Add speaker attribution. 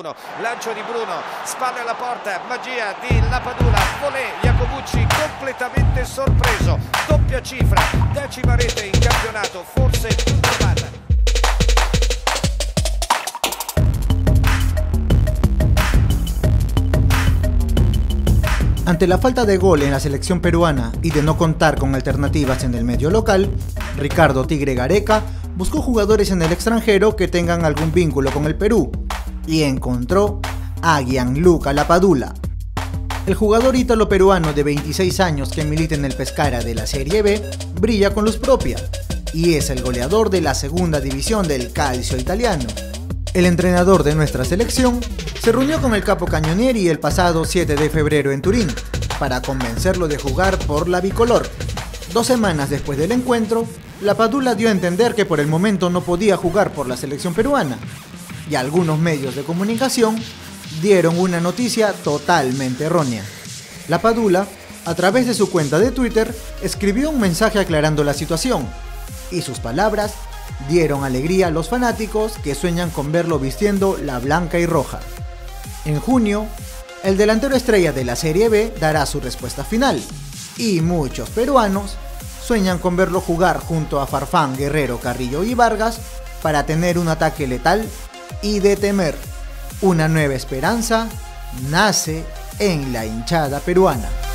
Speaker 1: Bruno, lancio di Bruno, spalle alla porta, magia di Lapadula, volée, Iacobucci completamente sorpreso, doppia cifra, 10ª rete in campionato, forse più normale.
Speaker 2: Ante la falta de gol en la selección peruana y de no contar con alternativas en el medio local, Ricardo Tigre Gareca buscó jugadores en el extranjero que tengan algún vínculo con el Perú y encontró a Gianluca Lapadula. El jugador ítalo-peruano de 26 años que milita en el Pescara de la Serie B brilla con luz propia y es el goleador de la segunda división del calcio italiano. El entrenador de nuestra selección se reunió con el capo Cañonieri el pasado 7 de febrero en Turín para convencerlo de jugar por la bicolor. 2 semanas después del encuentro, Lapadula dio a entender que por el momento no podía jugar por la selección peruana y algunos medios de comunicación dieron una noticia totalmente errónea. Lapadula, a través de su cuenta de Twitter, escribió un mensaje aclarando la situación y sus palabras dieron alegría a los fanáticos que sueñan con verlo vistiendo la blanca y roja. En junio, el delantero estrella de la Serie B dará su respuesta final y muchos peruanos sueñan con verlo jugar junto a Farfán, Guerrero, Carrillo y Vargas para tener un ataque letal y de temer. Una nueva esperanza nace en la hinchada peruana.